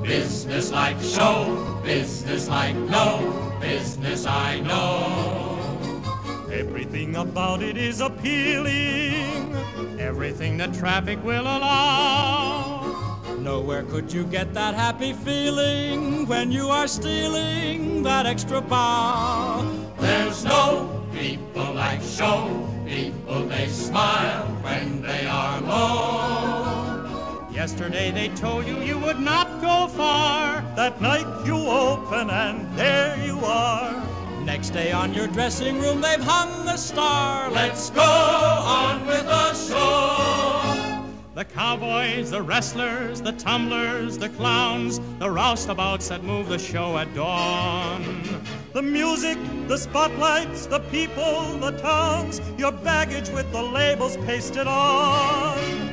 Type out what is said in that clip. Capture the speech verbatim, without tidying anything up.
Business like show, business like no, business I know. Everything about it is appealing, everything that traffic will allow. Nowhere could you get that happy feeling when you are stealing that extra bow. There's no people like show, people they smile when they are low. Yesterday they told you you would not go far. That night you open and there you are. Next day on your dressing room they've hung the star. Let's go on with the show. The cowboys, the wrestlers, the tumblers, the clowns, the roustabouts that move the show at dawn. The music, the spotlights, the people, the towns, your baggage with the labels pasted on.